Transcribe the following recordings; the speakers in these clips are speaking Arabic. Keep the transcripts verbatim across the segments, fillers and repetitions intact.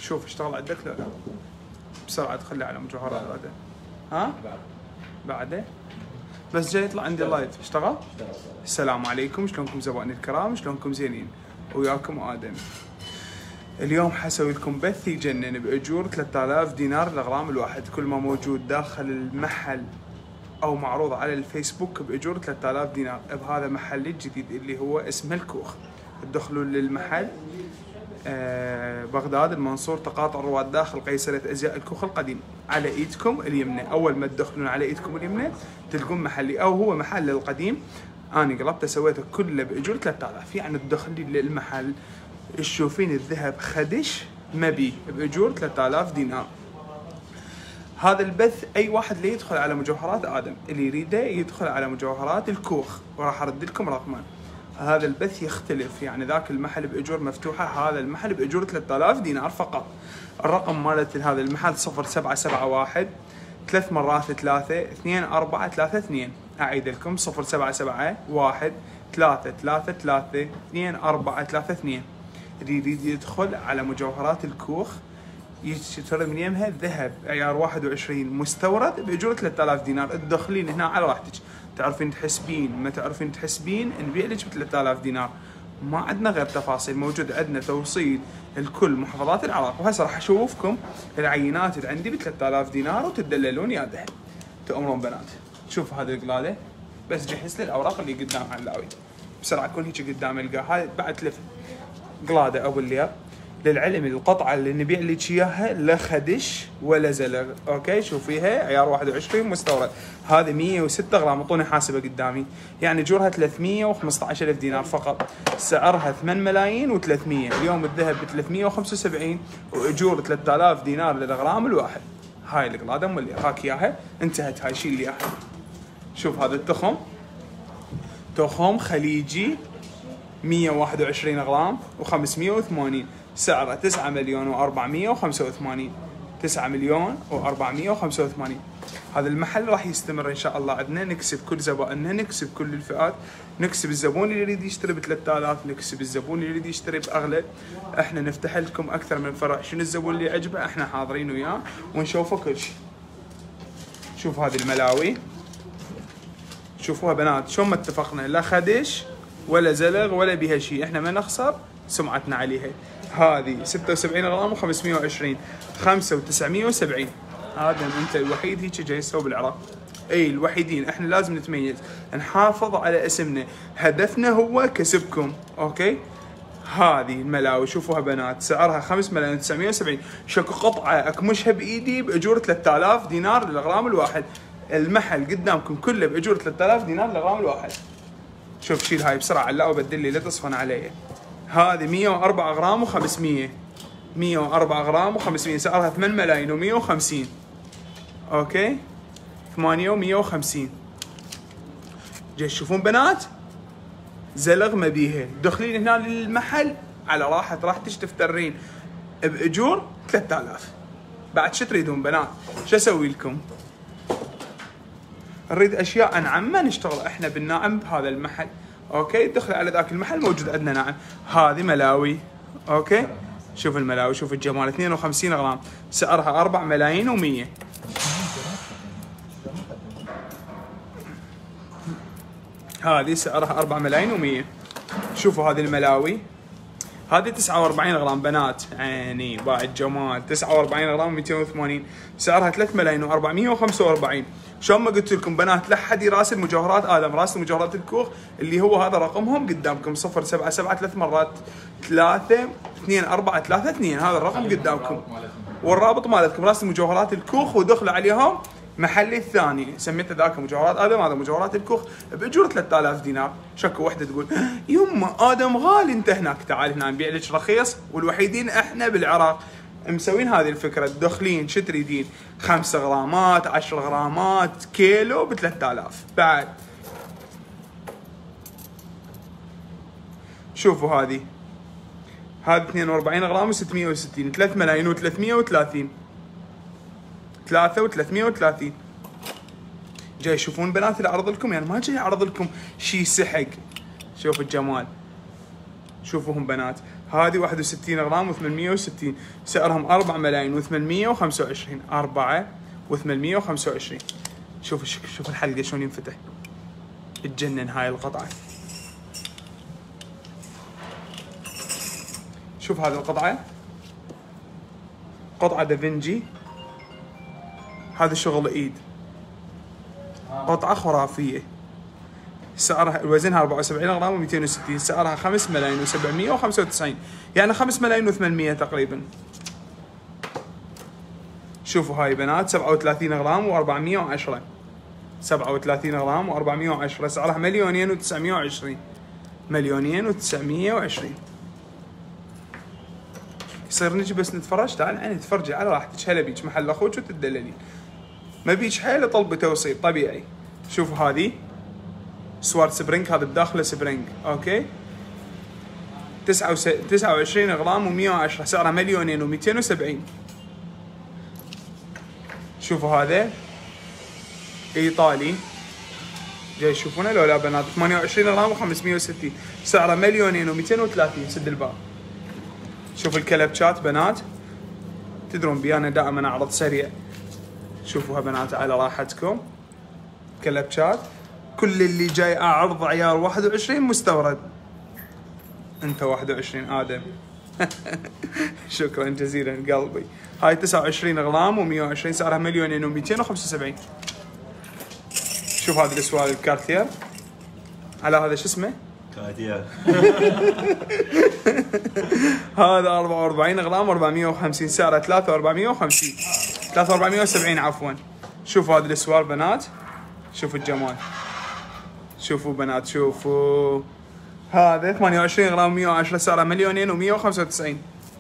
شوف اشتغل عندك لا لا بسرعه تخلي على مجوهرات هذا. ها بعده بس جاي يطلع عندي لايف. اشتغل؟ السلام عليكم، شلونكم زبائني الكرام؟ شلونكم زينين؟ وياكم ادم. اليوم حسوي لكم بث يجنن باجور ثلاثة آلاف دينار الغرام الواحد. كل ما موجود داخل المحل او معروض على الفيسبوك باجور ثلاثة آلاف دينار بهذا محلي الجديد اللي هو اسمه الكوخ. تدخلون للمحل آه بغداد المنصور تقاطع رواد داخل قيصرية ازياء الكوخ القديم. على ايدكم اليمنى، اول ما تدخلون على ايدكم اليمنى تلقون محلي او هو محل القديم. انا قلبته سويته كله باجور ثلاثة آلاف. يعني تدخلين للمحل تشوفين الذهب خدش مبي باجور ثلاثة آلاف دينار. هذا البث اي واحد اللي يدخل على مجوهرات ادم اللي يريده يدخل على مجوهرات الكوخ وراح ارد لكم رقمه. هذا البث يختلف، يعني ذاك المحل باجور مفتوحه، هذا المحل باجور ثلاثة آلاف دينار فقط. الرقم مالت هذا المحل صفر سبعة سبعة واحد ثلاث مرات ثلاثة اثنين أربعة ثلاثة اثنين. اعيد لكم صفر سبعة سبعة واحد ثلاثة ثلاثة ثلاثة اثنين أربعة ثلاثة اثنين. اللي يريد يدخل على مجوهرات الكوخ يشتري من يمها ذهب عيار واحد وعشرين مستورد باجور ثلاثة آلاف دينار. تدخلين هنا على راحتك، تعرفين تحسبين ما تعرفين تحسبين نبيع لك ب ثلاثة آلاف دينار. ما عندنا غير تفاصيل، موجود عندنا توصيل لكل محافظات العراق. وهسه راح اشوفكم العينات اللي عندي ب ثلاثة آلاف دينار وتدللون يا ذهب. تأمرون بنات. شوفوا هذه القلاده، بس جهز لي الاوراق اللي قدام علاوي بسرعه تكون هيك قدام القاها. هاي بعد تلف قلاده ابو اللياب. للعلم القطعه اللي نبيع لك اياها لا خدش ولا زلق. اوكي شوفيها عيار واحد وعشرين مستورد. هذه مية وستة غرام، اعطوني حاسبه قدامي. يعني اجورها ثلاثمية وخمسة عشر ألف دينار فقط. سعرها ثمانية ملايين وثلاثمية. اليوم الذهب ب ثلاثمية وخمسة وسبعين واجور ثلاثة آلاف دينار للغرام الواحد. هاي القلاده ام اللي هاك اياها انتهت. هاي شيل لي اياها. شوف هذا التخم، تخم خليجي مية وواحد وعشرين غرام وخمسمية وثمانين. سعره تسعة مليون وأربعمية وخمسة وثمانين. تسعة مليون وأربعمية وخمسة وثمانين. هذا المحل راح يستمر ان شاء الله عندنا. نكسب كل زبائننا، نكسب كل الفئات، نكسب الزبون اللي يريد يشتري ب ثلاثة آلاف، نكسب الزبون اللي يريد يشتري باغلى. احنا نفتح لكم اكثر من فرع، شنو الزبون اللي يعجبه احنا حاضرين وياه ونشوفه كل شيء. شوف هذه الملاوي، شوفوها بنات شلون ما اتفقنا، لا خدش ولا زلغ ولا بها شيء، احنا ما نخسر سمعتنا عليها. هذه ستة وسبعين غرام وخمسمية وعشرين، خمسة وتسعمية وسبعين. هذا انت الوحيد هيك جاي تسوي بالعراق. اي الوحيدين، احنا لازم نتميز، نحافظ على اسمنا، هدفنا هو كسبكم. اوكي هذه الملاوي شوفوها بنات، سعرها خمسة ملايين وتسعمية وسبعين. شكو قطعه اكمشها بايدي باجور ثلاثة آلاف دينار للغرام الواحد. المحل قدامكم كله باجور ثلاثة آلاف دينار للغرام الواحد. شوف شيل هاي بسرعه علاء وبدل لي لا تصفن علي. هذه مية وأربعة غرام وخمسمية. مية وأربعة غرام وخمسمية، سعرها ثمانية ملايين ومية وخمسين. اوكي ثمانية ومية وخمسين. جاي تشوفون بنات زلغ ما بيها. دخلين هنا للمحل على راحه راحتك تفترين باجور ثلاثة آلاف. بعد شو تريدون بنات؟ شو اسوي لكم؟ نريد اشياء نعمه نشتغل احنا بالناعم بهذا المحل. اوكي دخل على ذاك المحل موجود عندنا ناعم. هذه ملاوي. اوكي شوف الملاوي، شوف الجمال، اثنين وخمسين غرام، سعرها أربعة ملايين ومية. هذه سعرها أربعة ملايين ومية. شوفوا هذه الملاوي، هذه تسعة وأربعين غرام بنات، عيني بعد جمال، تسعة وأربعين غرام ومئتين وثمانين، سعرها ثلاثة ملايين وأربعمية وخمسة وأربعين. شلون ما قلت لكم بنات لا حد يراسل مجوهرات ادم، راسل مجوهرات الكوخ اللي هو هذا رقمهم قدامكم صفر سبعة سبعة ثلاث مرات ثلاثة اثنين أربعة ثلاثة اثنين. هذا الرقم قدامكم والرابط مالتكم راسل مجوهرات الكوخ ودخلوا عليهم محلي الثاني سميته ذاك مجوهرات ادم، هذا مجوهرات الكوخ باجور ثلاثة آلاف دينار. شكو وحده تقول يما ادم غالي، انت هناك تعال هنا نبيع لك رخيص، والوحيدين احنا بالعراق مسوين هذه الفكره. تدخلين شو تريدين؟ خمسة غرامات، عشر غرامات، كيلو ب ثلاثة آلاف. بعد شوفوا هذه، هذه اثنين وأربعين غرام وستمية وستين، ثلاثة ملايين وثلاثمية وثلاثين، ثلاثة وثلاثمية وثلاثين. جاي يشوفون بنات اللي اعرض لكم، يعني ما جاي اعرض لكم شيء سحق. شوفوا الجمال، شوفوهم بنات، هذه واحد وستين غرام وثمانمية وستين، سعرهم أربعة ملايين وثمانمية وخمسة وعشرين، أربعة وثمانمية وخمسة وعشرين. شوف شوف الحلقة شلون ينفتح، تجنن هاي القطعة. شوف هذه القطعة، قطعة دافنجي، هذا شغل ايد، قطعة خرافية. سعرها وزنها أربعة وسبعين غرام ومئتين وستين، سعرها خمسة ملايين وسبعمية وخمسة وتسعين، يعني خمسة ملايين وثمانمية تقريبا. شوفوا هاي بنات سبعة وثلاثين غرام وأربعمية وعشرة، سبعة وثلاثين غرام وأربعمية وعشرة، سعرها مليونين وتسعمية وعشرين، مليونين وتسعمية وعشرين. يصير نجي بس نتفرج؟ تعال عيني تفرجي على راحتك، هلا بيك محل اخوك وتدللين، ما بيك حيل طلب توصيل طبيعي. شوفوا هذه سوارت سبرينج، هذا بداخله سبرينج، اوكي، تسعة وعشرين غرام ومية وعشرة، سعرها مليونين ومئتين وسبعين. شوفوا هذا ايطالي، جاي تشوفونه لو لا بنات، ثمانية وعشرين غرام وخمسمية وستين، سعره مليونين ومئتين وثلاثين. سد الباب. شوفوا الكلبشات بنات، تدرون بي انا دائما اعرض سريع. شوفوها بنات على راحتكم، كلبشات، كل اللي جاي اعرض عيار واحد وعشرين مستورد. انت واحد وعشرين ادم. شكرا جزيلا قلبي. هاي تسعة وعشرين غرام ومية وعشرين، سعرها مليونين ومئتين وخمسة وسبعين. شوف هذا الاسوار الكارتير على هذا شو اسمه؟ كارتير. هذا أربعة وأربعين غرام وأربعمية وخمسين، سعره ثلاثة وأربعمية وخمسين، ثلاثة وأربعمية وسبعين عفوا. شوفوا هذا الاسوار بنات، شوفوا الجمال، شوفوا بنات، شوفوا هذا ثمانية وعشرين غرام ومية وعشرة، سعره مليونين ومية وخمسة وتسعين.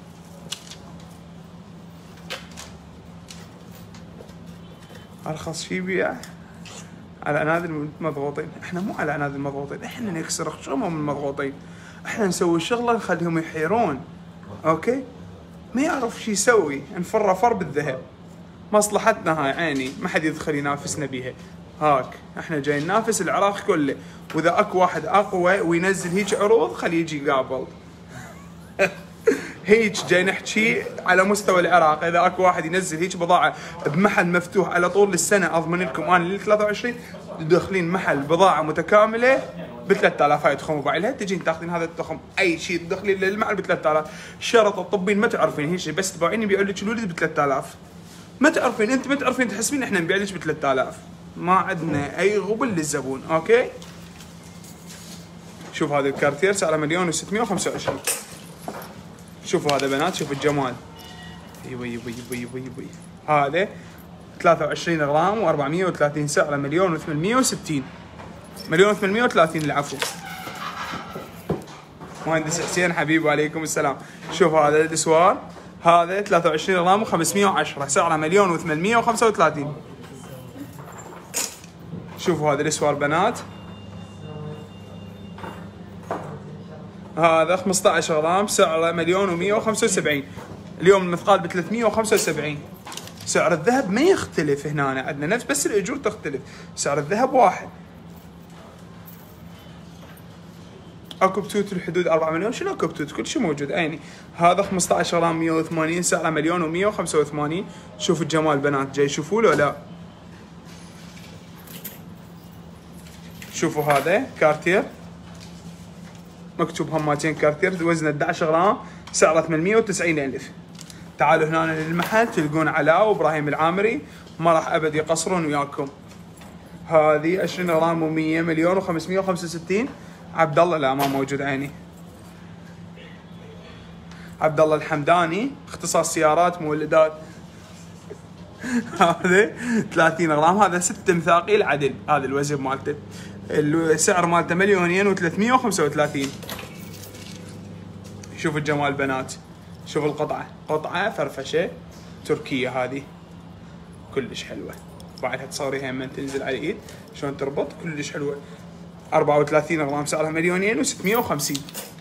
ارخص شي بيع على عناد المضغوطين. احنا مو على عناد المضغوطين، احنا نكسر خشمهم المضغوطين، احنا نسوي شغله نخليهم يحيرون، اوكي؟ ما يعرف شي يسوي، نفر فر بالذهب. مصلحتنا هاي عيني، ما حد يدخل ينافسنا بيها. هاك احنا جاي ننافس العراق كله، واذا اكو واحد اقوى وينزل هيك عروض خليه يجي يقابل. هيك جاي نحكي على مستوى العراق، اذا اكو واحد ينزل هيك بضاعه بمحل مفتوح على طول السنه، اضمن لكم انا لل ثلاثة وعشرين داخلين محل بضاعه متكامله ب ثلاثة آلاف. هاي تخم وبايلها تجين تاخذين هذا التخم اي شيء تدخلين للمحل ب ثلاثة آلاف. شرط الطبين ما تعرفين هيك، بس تباعين يبيعوا لك الولد ب ثلاثة آلاف. ما تعرفين انت، ما تعرفين تحسبين احنا نبيع لك ب ثلاثة آلاف. ما عندنا اي غبن للزبون، اوكي؟ شوف هذا الكارتير سعره مليون وستمية وخمسة وعشرين. شوفوا هذا بنات، شوفوا الجمال. يبي يبي يبي يبي يبي هذا ثلاثة وعشرين غرام وأربعمية وثلاثين، سعره مليون وثمانمية وستين، مليون وثمانمية وثلاثين العفو. مهندس حسين حبيبي وعليكم السلام. شوف هذا الاسوار، هذا ثلاثة وعشرين غرام وخمسمية وعشرة، سعره مليون وثمانمية وخمسة وثلاثين. شوفوا هذا الاسوار بنات، هذا خمسة عشر غرام، سعره مليون ومية وخمسة وسبعين. اليوم المثقال ب ثلاثمية وخمسة وسبعين. سعر الذهب ما يختلف هنا، عندنا نفس بس الاجور تختلف، سعر الذهب واحد. اكو بتوت الحدود أربعة مليون، شنو اكو بتوت؟ كل شيء موجود عيني. هذا خمسة عشر غرام مية وثمانين، سعره مليون ومية وخمسة وثمانين. شوفوا الجمال بنات، جاي شوفوا له لا؟ شوفوا هذا كارتير مكتوب هماتين كارتير، وزنه أحد عشر غرام، سعره ثمانمية وتسعين ألف. تعالوا هنا للمحل تلقون علاء وابراهيم العامري، ما راح ابد يقصرون وياكم. هذه عشرين غرام ومية، مليون وخمسمية وخمسة وستين. عبد الله لا ما موجود عيني. عبد الله الحمداني اختصاص سيارات مولدات. هذا ثلاثين غرام، هذا ست مثاقيل عدل، هذا الوزن مالته، السعر مالته مليونين وثلاثمية وخمسة وثلاثين. شوف الجمال بنات، شوف القطعة، قطعة فرفشة تركية هذه كلش حلوة، بعدها تصوريها لما تنزل على الايد شلون تربط، كلش حلوة. أربعة وثلاثين غرام، سعرها مليونين وستمية وخمسين.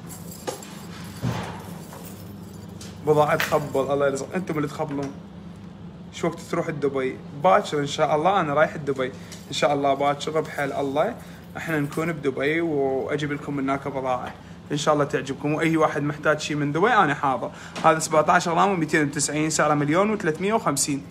بضاعة تخبل، الله يرزق، انتم اللي تخبلون. شو وقت تروح دبي؟ باكر ان شاء الله، انا رايح دبي ان شاء الله باكر بحال الله، احنا نكون بدبي واجيب لكم من هناك بضاعة. ان شاء الله تعجبكم، واي واحد محتاج شيء من ذوي انا حاضر. هذا سبعة عشر غرام ومئتين وتسعين، سعره مليون وثلاثمئة وخمسين.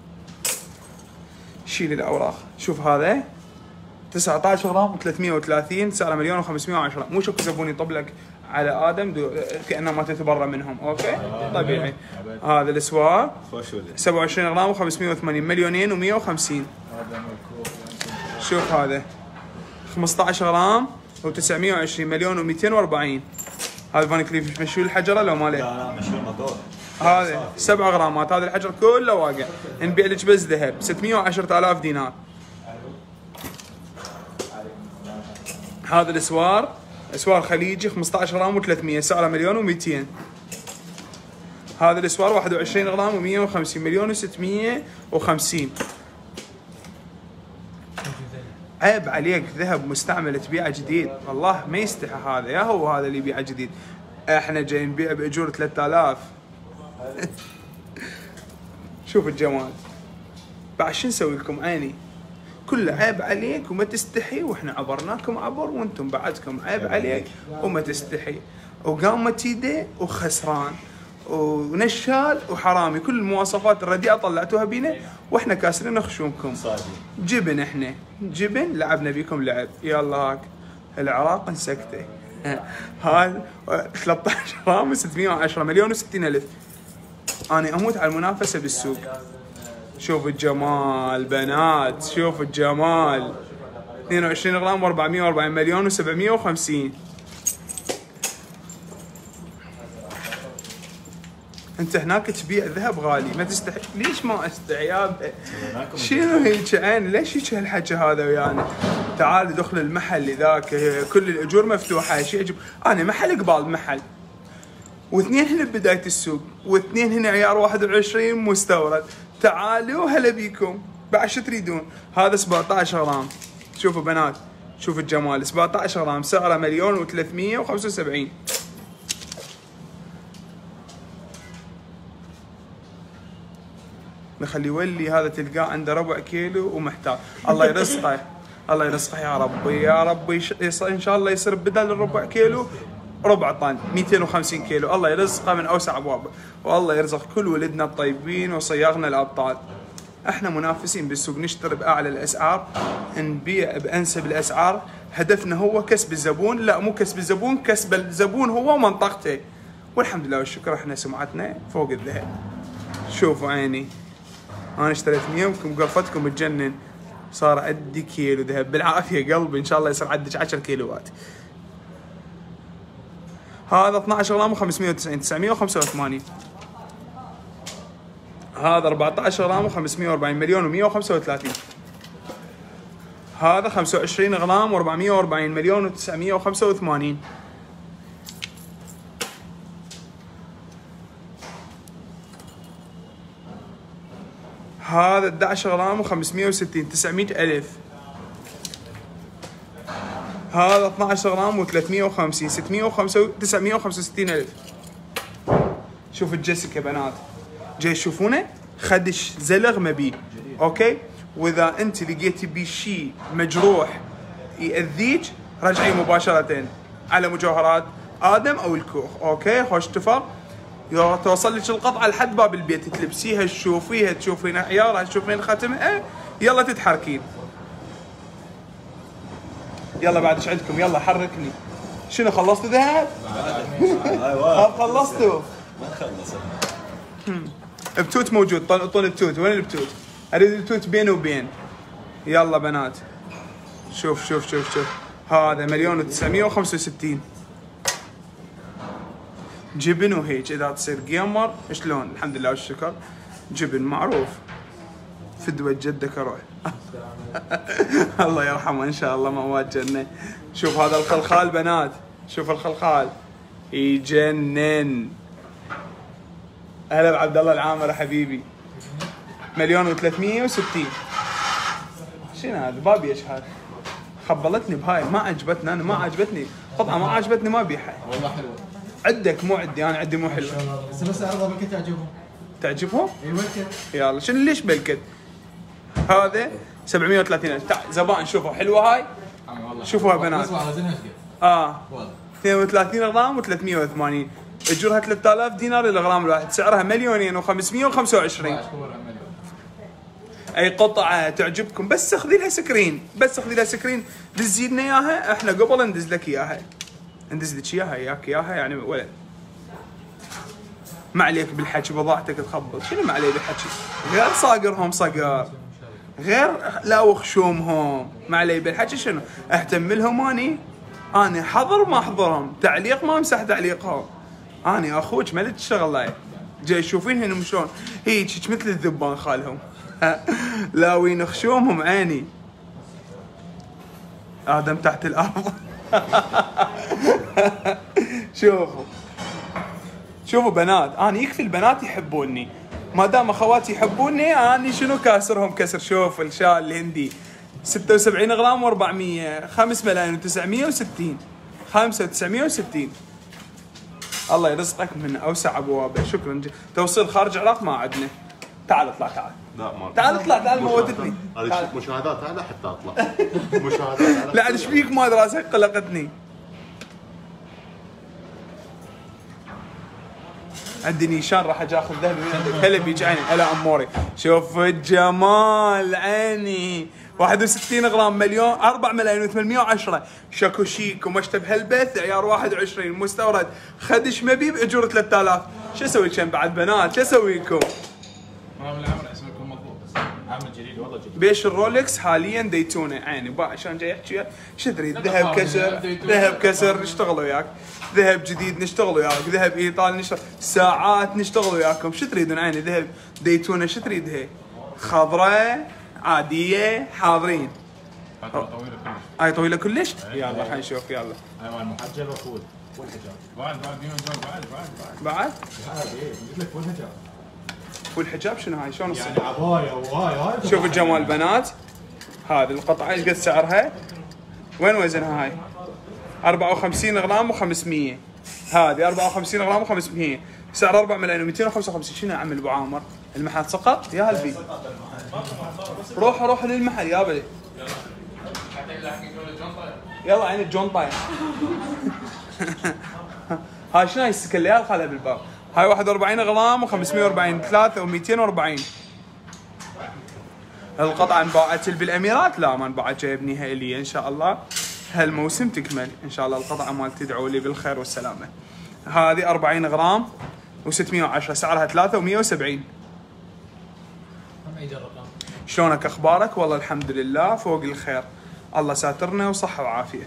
شيل الاوراق. شوف هذا تسعة عشر غرام وثلاثمئة وثلاثين، سعره مليون وخمسمئة وعشرة. مو شكو زبون يطب لك على ادم كانه ما تتبرى منهم. اوكي طبيعي. هذا الاسوار سبعة وعشرين غرام وخمسمئة وثمانين، مليونين ومئة وخمسين. شوف هذا خمسة عشر غرام وتسعمئة وعشرين، مليون ومئتين وأربعين. هذا فان كليف مشوي الحجره لو ما له؟ لا لا مشوي الموتور. هذا سبع غرامات، هذا الحجر كله واقع. نبيع لك بس ذهب ستمئة وعشرة آلاف دينار. هذا الاسوار اسوار خليجي خمسة عشر غرام وثلاثمئة، سعره مليون ومئتين. هذا الاسوار واحد وعشرين غرام ومئة وخمسين، مليون وستمئة وخمسين. عيب عليك ذهب مستعمل تبيعه جديد، والله ما يستحى هذا. يا هو هذا اللي يبيعه جديد، احنا جايين نبيع باجور ثلاثة آلاف. شوف الجمال. بعد شو نسوي لكم عيني؟ كله عيب عليك وما تستحي، واحنا عبرناكم عبر وانتم بعدكم عيب عليك وما تستحي. وقامت يده وخسران ونشال وحرامي، كل المواصفات الرديئه طلعتوها بينا واحنا كاسرين خشومكم. جبن احنا جبن، لعبنا بيكم لعب. يلا هاك العراق نسكته. هذا ثلاثة عشر غرام وستمئة وعشرة، مليون وستين ألف. انا اموت على المنافسه بالسوق. شوف الجمال بنات، شوف الجمال. اثنين وعشرين غرام وأربعمئة وأربعين، مليون وسبعمئة وخمسين. انت هناك تبيع ذهب غالي ما تستحي. ليش ما استحي يابا؟ شنو هيك عين؟ ليش هيك هالحكي هذا ويانا؟ تعال دخل المحل ذاك كل الاجور مفتوحه. شيء يعجب. انا محل قبال محل، واثنين هنا ببدايه السوق، واثنين هنا عيار واحد وعشرين مستورد. تعالوا هلا بيكم. بعد شو تريدون؟ هذا سبعة عشر غرام. شوفوا بنات، شوفوا الجمال. سبعة عشر غرام، سعره مليون وثلاثمئة وخمسة وسبعين. نخلي يولي هذا تلقاه عنده ربع كيلو ومحتاج. الله يرزقه، الله يرزقه يا ربي يا ربي. ان شاء الله يصير بدل الربع كيلو ربع طن، مئتين وخمسين كيلو. الله يرزقه من اوسع ابوابه، والله يرزق كل ولدنا الطيبين وصياغنا الابطال. احنا منافسين بالسوق، نشتري باعلى الاسعار، نبيع بانسب الاسعار. هدفنا هو كسب الزبون، لا مو كسب الزبون، كسب الزبون هو ومنطقته. والحمد لله والشكر احنا سمعتنا فوق الذهب. شوفوا عيني، انا اشتريت من يومكم قرفتكم تجنن. صار عندي كيلو ذهب بالعافيه قلبي، ان شاء الله يصير عندك عشر كيلوات. هذا اثني عشر غرام وخمسمئة وتسعين، تسعمئة وخمسة وثمانين. هذا أربعة عشر غرام وخمسمئة وأربعين، مليون ومئة وخمسة وثلاثين. هذا خمسة وعشرين غرام وأربعمئة وأربعين، مليون وتسعمئة وخمسة وثمانين. هذا أحد عشر غرام وخمسمئة وستين، تسعمئة ألف. هذا اثني عشر غرام وثلاثمئة وخمسين، ستمئة وخمسة تسعمئة وخمسة وستين ألف. شوف الجسك يا بنات، جاي تشوفونه خدش زلغ مبي. اوكي، واذا انت لقيتي بيه شيء مجروح يأذيك رجعي مباشرة على مجوهرات ادم او الكوخ. اوكي خوش اتفاق. توصل لك القطعه لحد باب البيت، تلبسيها تشوفيها، تشوفين عيارها، تشوفين ختمها، يلا تتحركين. يلا بعد ايش عندكم؟ يلا حركني. شنو خلصتوا ذهب؟ ايوه خلصتوا؟ ما خلص. بتوت موجود، طن التوت. وين البتوت؟ اريد التوت بين وبين. يلا بنات، شوف شوف شوف شوف. هذا مليون وتسعمئة وخمسة وستين. جبن وهيك اذا تصير جيمر شلون؟ الحمد لله والشكر. جبن معروف. فدوة جدك اروح. الله يرحمه ان شاء الله مواد جنة. شوف هذا الخلخال بنات، شوف الخلخال يجنن. هلا بعبد الله العامر حبيبي. مليون وثلاثمئة وستين. شنو هذا؟ بابي ايش هذا؟ خبلتني بهاي، ما عجبتني انا، ما عجبتني قطعه، ما عجبتني ما بيحها. والله حلوه. عندك مو عندي، انا عندي مو حلوه. بس بس عرضها بالكت تعجبهم. تعجبهم؟ ايوه الكت. يلا شنو ليش بالكت؟ هذا سبعمئة وثلاثين ألف. تعال زبائن شوفوا حلوه هاي. والله شوفوا يا بنات. اسمع وزنها ايش قد؟ اه والله اثنين وثلاثين غرام وثلاثمية وثمانين. اجورها ثلاثة آلاف دينار الغرام الواحد، سعرها مليونين وخمسمية وخمسة وعشرين. اي قطعه تعجبكم بس اخذي لها سكرين، بس اخذي لها سكرين، دزي لنا اياها احنا قبل ندز لك اياها. ندز لك اياها اياك اياها يعني ولد. ما عليك بالحكي، بضاعتك تخبط، شنو ما علي بالحكي؟ غير صاقرهم صقر، غير لا وخشومهم، ما علي بالحكي شنو؟ اهتم لهم اني، اني حضر ما احضرهم، تعليق ما امسح تعليقهم. اني اخوك ما تشتغل لاي. جاي تشوفين هنا شلون؟ هيك مثل الذبان خالهم. لاوين خشومهم عيني. ادم تحت الارض. شوفوا شوفوا بنات، انا يكفي البنات يحبوني، ما دام اخواتي يحبوني اني شنو كاسرهم كسر. شوف الشال الهندي ستة وسبعين غرام وأربعمية، خمسة ملايين وتسعمية وستين، خمسة وتسعمية وستين. الله يرزقك من اوسع ابوابه. شكرا. توصيل خارج العراق ما عندنا. تعال اطلع تعال. لا ما تعال اطلع تعال موتتني. هذه مشاهدات على حتى اطلع. مشاهدات على. لا ايش فيك ما دراسك قلقتني. عندي نيشان راح اجي اخذ ذهبي من عندك. هلا بيج عيني. هلا اموري. شوف الجمال عيني. واحد وستين غرام مليون أربعة ملايين وثمانمية وعشرة. شاكو شيك ومشتب هالبث عيار واحد وعشرين مستورد خدش مبيب اجور ثلاثة آلاف. شو اسوي كم بعد بنات؟ شو اسويكم؟ رغم العمر اسمكم مضبوط بس عامل جديد والله جديد. بيش الرولكس حاليا ديتونه عيني با عشان جاي احكي شو تريد؟ ذهب كسر، ذهب كسر نشتغل وياك، ذهب جديد نشتغل وياك، ذهب ايطالي نشتغل، ساعات نشتغل وياكم. شو تريدون عيني؟ ذهب ديتونه شو تريد هي؟ خضراء عاديه حاضرين. هاي طويله كلش. هاي طويله كلش؟ يلا خلينا نشوف يلا. هاي مال محجبه فول والحجاب. بعد بعد فيهم جوال بعد بعد بعد. بعد؟ بعد ايه قلت لك فول حجاب. والحجاب شنو هاي؟ شلون يعني الصدق؟ عبايه وهاي هاي. شوف الجمال بنات. هذه القطعه ايش قد سعرها؟ وين وزنها هاي؟ أربعة وخمسين غرام وخمسمية. هذه أربعة وخمسين غرام وخمسمية، سعر أربعة ملايين ومئتين وخمسة وخمسين. شنو يا عم ابو عامر؟ المحل سقط؟ يا هلبي. روح روح للمحل يا بلي. يلا عين الجون طايح. هاي شنو هاي السكليال خلها بالباب. هاي واحد وأربعين غرام وخمسمية وأربعين، ثلاثة ومئتين وأربعين. القطعة انباعت بالاميرات؟ لا ما انباعت، جايبنيها الي ان شاء الله هالموسم تكمل ان شاء الله. القطعة مالتي تدعوا لي بالخير والسلامة. هذه أربعين غرام وستمية وعشرة، سعرها ثلاثة ومئة وسبعين. شلونك اخبارك؟ والله الحمد لله فوق الخير، الله ساترنا وصحة وعافية.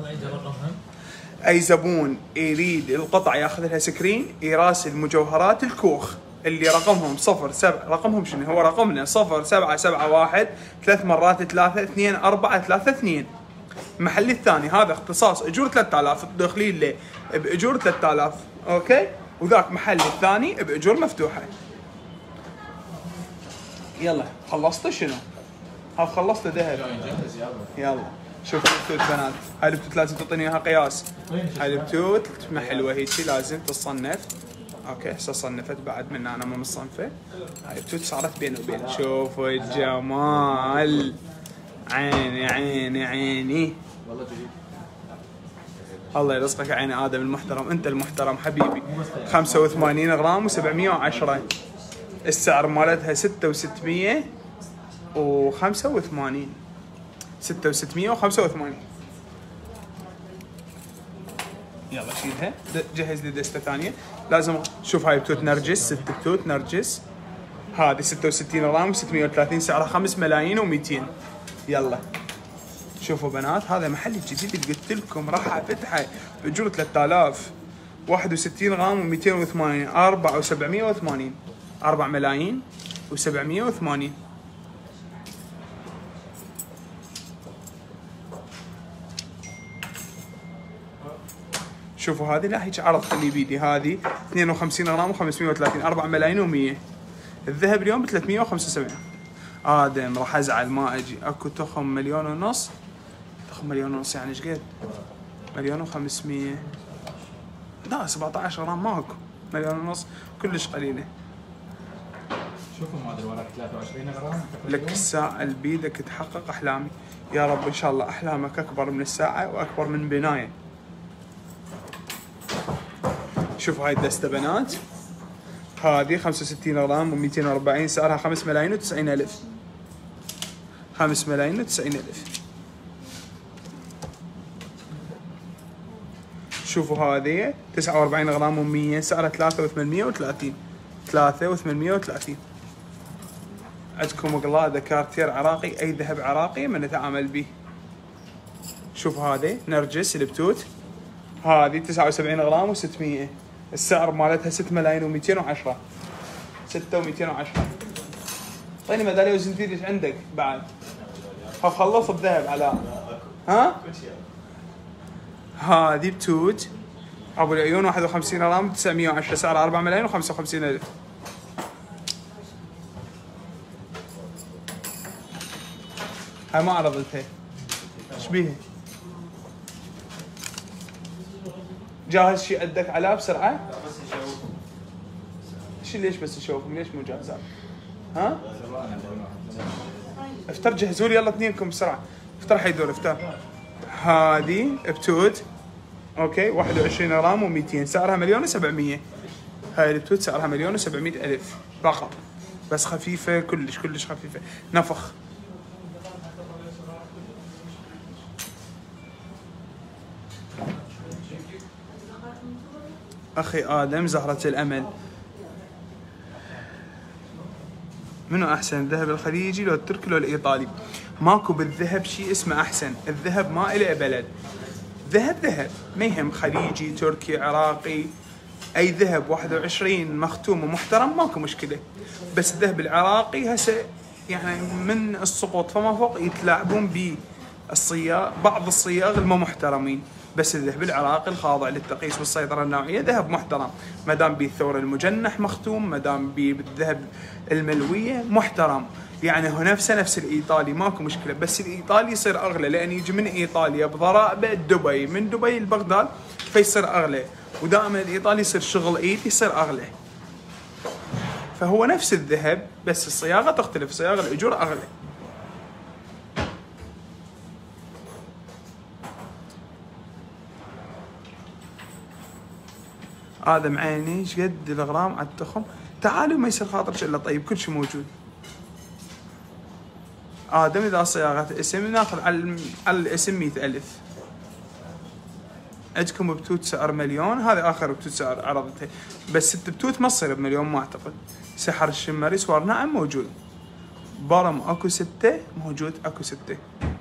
اي زبون يريد القطع ياخذ لها سكرين يراسل مجوهرات الكوخ اللي رقمهم صفر سبعة، رقمهم شنو هو رقمنا؟ صفر سبعة سبعة واحد ثلاث مرات ثلاثة اثنين أربعة ثلاثة اثنين. محلي الثاني هذا اختصاص اجور ثلاثة آلاف، تدخلين له باجور ثلاثة آلاف اوكي، وذاك محل الثاني باجور مفتوحه. يلا خلصت شنو؟ ها خلصت ذهب. يلا شوف البتوت بنات، هاي البتوت لازم تعطيني اياها قياس. هاي البتوت ما حلوه هيجي لازم تتصنف. اوكي هسه صنفت بعد من انا مو مصنفه. هاي البتوت صارت بيني وبين. شوفوا الجمال عيني عيني عيني. والله جديد. الله يرزقك عيني ادم المحترم، انت المحترم حبيبي. خمسة وثمانين غرام وسبعمية وعشرة، السعر مالتها ستة وستمية وخمسة وثمانين، ستة وستمية وخمسة وثمانين. يلا شيلها، جهز لي دستة ثانية. لازم شوف هاي بتوت نرجس، ست بتوت نرجس. هذه ستة وستين غرام وستمية وثلاثين، سعرها خمسة ملايين ومئتين. يلا شوفوا بنات، هذا محل الجديد اللي قلت لكم راح افتحه باجور ثلاثة آلاف. واحد وستين غرام ومئتين وثمانين، أربعة وسبعمية وثمانين، أربعة ملايين وسبعمية وثمانين. شوفوا هذه لا هيك عرض خلي بيدي. هذه اثنين وخمسين غرام وخمسمية وثلاثين، أربعة ملايين ومية. الذهب اليوم ب ثلاثمية وخمسة وسبعين. ادم راح ازعل ما اجي. اكو تخم مليون ونص، تخم مليون ونص يعني ايش قد؟ مليون وخمسمية، لا سبعة عشر غرام ماكو. مليون ونص كلش قليله. شوفوا مادري وراك ثلاثة وعشرين غرام. لك الساعه اللي بيدك تحقق احلامي. يا رب ان شاء الله احلامك اكبر من الساعه واكبر من بنايه. شوف هاي الدستة بنات، هذه خمسة وستين غرام ومئتين وأربعين، سعرها خمسة ملايين وتسعين ألف. خمسة ملايين وتسعين ألف. شوفوا هذه تسعة وأربعين غرام ومية، سعرها ثلاثة وثمانمئة وثلاثين. ثلاثة وثمانمئة وثلاثين. عندكم قلادة كارتير عراقي، أي ذهب عراقي من نتعامل به. شوفوا هذه نرجس البتوت، هذه تسعة وسبعين غرام وستمئة، السعر مالتها ستة ملايين ومئتين وعشرة. ستة ومئتين وعشرة. اعطيني ميدالية وزنتيج ايش عندك بعد؟ خف خلص الذهب على ها؟ هذه بتوت ابو العيون واحد وخمسين غرام تسعمئة وعشرة، سعرها أربعة ملايين وخمسة وخمسين ألف. هاي ما عرضتها. ايش بيها؟ جاهز شيء عندك على بسرعة؟ ايش ليش بس نشوفهم؟ ليش مو جاهز؟ ها؟ افتر جهزوا لي يلا اثنينكم بسرعة. افتر حيدور افتر. هذه بتوت اوكي واحد وعشرين غرام ومئتين، سعرها مليون وسبعمئة. هاي البتوت سعرها مليون وسبعمئة ألف فقط، بس خفيفة كلش كلش خفيفة، نفخ. أخي آدم زهرة الأمل، منو أحسن، الذهب الخليجي لو التركي لو الإيطالي؟ ماكو بالذهب شيء اسمه أحسن، الذهب ما إله بلد، ذهب ذهب ما يهم خليجي تركي عراقي، أي ذهب واحد وعشرين مختوم ومحترم ماكو مشكلة، بس الذهب العراقي هسه يعني من السقوط فما فوق يتلاعبون بالصياغ، بعض الصياغ المو محترمين، بس الذهب العراقي الخاضع للتقييس والسيطرة النوعية ذهب محترم، ما دام بالثور المجنح مختوم، ما دام بالذهب الملوية محترم، يعني هو نفسه نفس الايطالي ماكو مشكلة، بس الايطالي يصير اغلى لان يجي من ايطاليا بضرائبه دبي، من دبي لبغداد فيصير اغلى، ودائما الايطالي يصير شغل ايد يصير اغلى. فهو نفس الذهب بس الصياغة تختلف، صياغة الاجور اغلى. آدم عيني ايش قد الغرام على التخم؟ تعالوا ما يصير خاطرك الا طيب، كل شيء موجود. آدم اذا صياغة اسم ناخذ على على الاسم مئة ألف. عندكم بتوت سعر مليون، هذه اخر بتوت سعر عرضتها، بس ست بتوت ما تصير بمليون ما اعتقد. سحر الشمري صور نعم موجود. برم اكو ستة موجود، اكو ستة.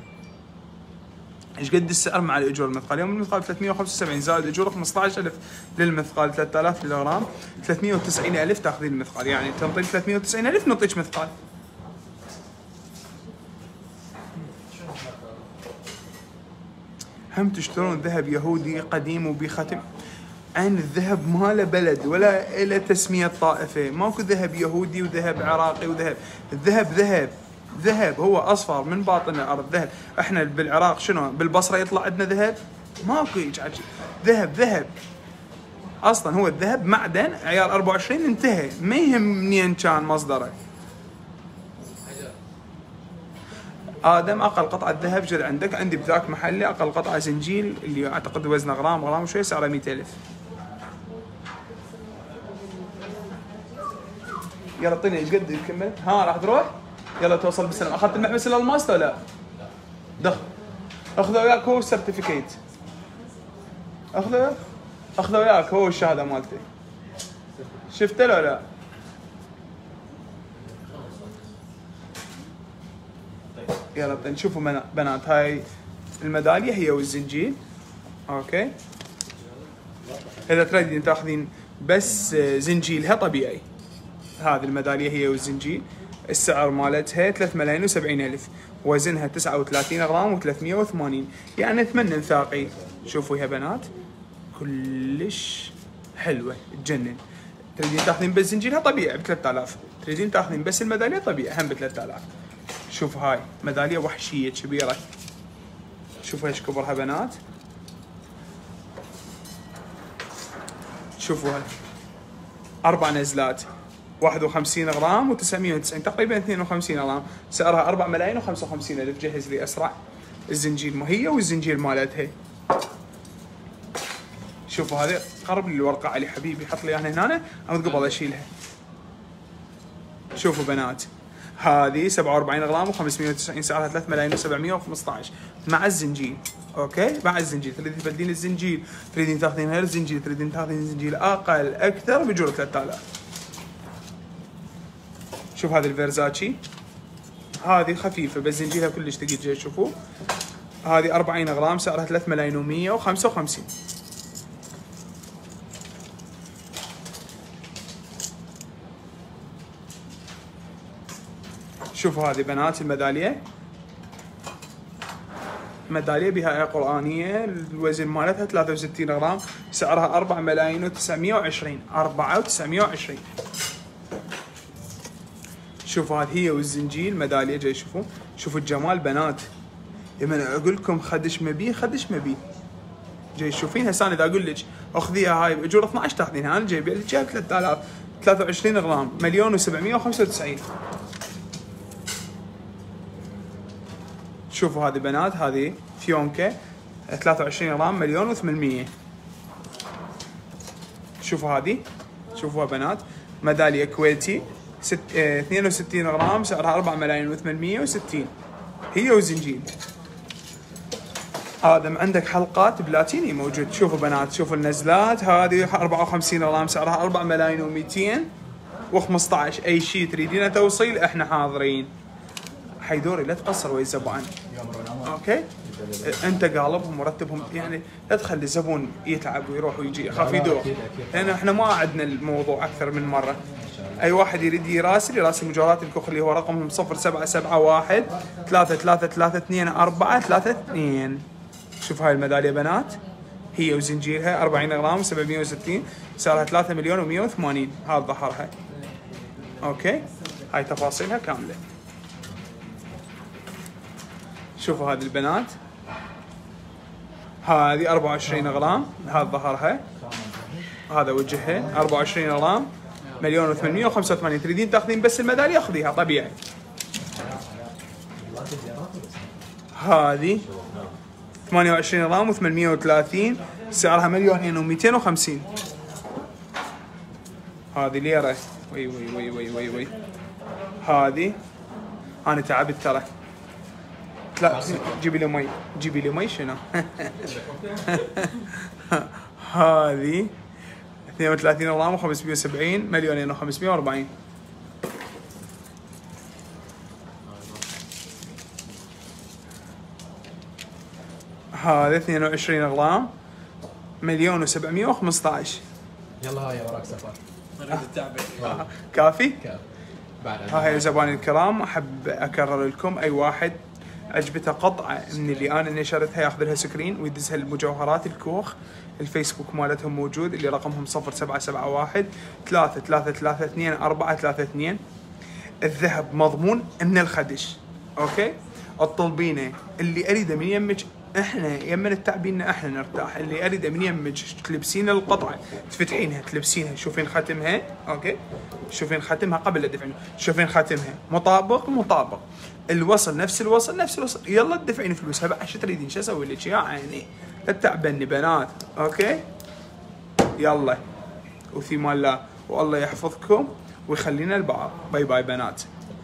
ايش قد السعر مع الاجور المثقال؟ اليوم المثقال ثلاثمئة وخمسة وسبعين زائد اجور خمسة عشر ألف للمثقال، ثلاثة آلاف كيلوغرام، ثلاثمئة وتسعين ألف تاخذين المثقال، يعني تنطين ثلاثمئة وتسعين ألف نعطيك مثقال. هم تشترون ذهب يهودي قديم وبختم؟ عن الذهب ما له بلد ولا له تسمية طائفة، ماكو ذهب يهودي وذهب عراقي وذهب، الذهب ذهب ذهب هو اصفر من باطن الارض ذهب. احنا بالعراق شنو بالبصره يطلع عندنا ذهب؟ ماكو هيك عجيب. ذهب ذهب اصلا، هو الذهب معدن عيار أربعة وعشرين انتهى، ما يهم منين كان مصدره. ادم اقل قطعه ذهب جد عندك؟ عندي بذاك محلي اقل قطعه زنجيل اللي اعتقد وزنه غرام غرام وشوي سعره مئة ألف. يلا اعطيني ايش قد يكمل؟ ها راح تروح؟ يلا توصل بالسلامة. اخذت المحبس الالماس ولا لا؟ دخل اخذه وياك هو السيرتيفيكيت، اخذه اخذه وياك هو الشهاده مالته، شفته لو لا؟ يلا نشوفوا بنات، هاي الميداليه هي والزنجيل. اوكي اذا تريدين تاخذين بس زنجيلها طبيعي، هذه الميداليه هي والزنجيل، السعر مالتها ثلاثة ملايين وسبعين ألف، وزنها تسعة وثلاثين غرام وثلاثمئة وثمانين، يعني ثمن انثاقي. شوفوا يا بنات كلش حلوه تجنن. تريدين تاخذين بس زنجيلها طبيعي ب ثلاثة آلاف، تريدين تاخذين بس الميداليه طبيعي هم ب ثلاثة آلاف. شوفوا هاي ميداليه وحشيه كبيره، شوفوا ايش كبرها بنات، شوفوا هاي اربع نزلات، واحد وخمسين غرام وتسعمئة وتسعين، تقريبا اثنين وخمسين غرام، سعرها أربعة ملايين وخمسة وخمسين ألف. جهز لي اسرع الزنجيل، ما هي والزنجيل مالتها. شوفوا هذه قرب لي الورقه علي حبيبي، حط لي اياها هنا او قبل اشيلها. شوفوا بنات هذه سبعة وأربعين غرام وخمسمية وتسعين، سعرها ثلاثة ملايين وسبعمية وخمسطعش مع الزنجيل. اوكي مع الزنجيل، تريدين تبدلين الزنجيل، تريدين تاخذين غير الزنجيل، تريدين تاخذين زنجيل اقل اكثر بجوره ثلاثة آلاف. شوف هذه الفيرزاتشي هذه خفيفه بس زنجيلها كلش ثقيل. شوفوا هذه أربعين غرام سعرها ثلاثة ملايين ومية وخمسة وخمسين. شوفوا هذه بنات الميداليه، ميداليه بها آية قرآنية، الوزن مالتها ثلاثة وستين غرام، سعرها أربعة ملايين وتسعمية وعشرين، أربعة وتسعمية وعشرين. شوفوا هذه هي والزنجيل ميداليه جاي. شوفوا شوفوا الجمال بنات، لما اقول لكم خدش مبي خدش مبي جاي. تشوفين هسه انا اذا اقول لك اخذيها هاي باجور اثنعش تاخذينها، انا جايب لك اياها ثلاثة آلاف، ثلاثة وعشرين غرام، مليون وسبعمية وخمسة وتسعين. شوفوا هذه بنات، هذه فيونكة ثلاثة وعشرين غرام، مليون وثمانمية. شوفوا هذه، شوفوها بنات، ميداليه كويتي ست... اه... اثنين وستين غرام، سعرها أربعة ملايين وثمانمية وستين، هي وزنجيل. هذا عندك حلقات بلاتيني موجود. شوفوا بنات، شوفوا النزلات، هذه أربعة وخمسين غرام، سعرها أربعة ملايين ومئتين وخمسطعش. اي شيء تريدينه توصيل احنا حاضرين. حيدوري لا تقصر ويا الزبائن. اوكي انت قالبهم مرتبهم، يعني لا تخلي الزبون يتعب ويروح ويجي، يخاف يدور، لان احنا ما عندنا الموضوع اكثر من مره. اي واحد يريد يراسل يراسل مجوهرات الكوخ اللي هو رقمهم صفر سبعة سبعة واحد ثلاثة ثلاثة ثلاثة اثنين أربعة ثلاثة اثنين. شوف هاي الميداليه بنات، هي وزنجيلها أربعين غرام وسبعمية وستين، سعرها ثلاثة مليون ومية وثمانين. هذا ظهرها. اوكي هاي تفاصيلها كامله. شوفوا هذه البنات، هذه أربعة وعشرين غرام، هذا ظهرها، هذا وجهها، أربعة وعشرين غرام، مليون وثمانمية وخمسة وثمانين. تريدين تاخذين بس الميداليه خذيها طبيعي. هذه ثمانية وعشرين غرام وثمانمية وثلاثين، سعرها مليونين ومئتين وخمسين. هذه ليره، وي وي وي وي وي وي. هذه انا تعبت ترى. لا جيبي لي مي، جيبي لي مي شنو؟ هذه اثنين وثلاثين غرام وخمسمية وسبعين، مليونين وخمسمية وأربعين. هذا اثنين وعشرين غرام، مليون وسبعمية وخمسطعش. يلا هاي وراك سفر. نريد التعبئة. كافي؟ كافي. بعد ها هي زبائن الكرام، احب اكرر لكم اي واحد عجبته قطعه من اللي انا نشرتها ياخذ لها سكرين ويدزها لمجوهرات الكوخ. الفيسبوك مالتهم موجود اللي رقمهم صفر سبعة سبعة واحد ثلاثة ثلاثة ثلاثة اثنين أربعة ثلاثة اثنين. الذهب مضمون من الخدش. اوكي اطلبينه، اللي اريده من يمك احنا يمن التعبينا احنا نرتاح. اللي اريده من يمك تلبسين القطعه، تفتحينها تلبسينها، تشوفين ختمها. اوكي تشوفين ختمها قبل لا تدفعين، تشوفين ختمها مطابق مطابق، الوصل نفس الوصل نفس الوصل، يلا تدفعين فلوسها بقى. شو تريدين شو اسوي لك يا عيني؟ لا تتعبني بنات. اوكي يلا وفي مال الله، والله يحفظكم ويخلينا البعض. باي باي بنات.